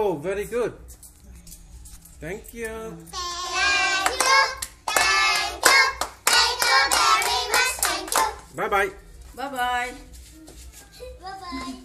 Oh, very good. Thank you. Thank you. Thank you. Thank you very much. Thank you. Bye bye. Bye bye. Bye bye.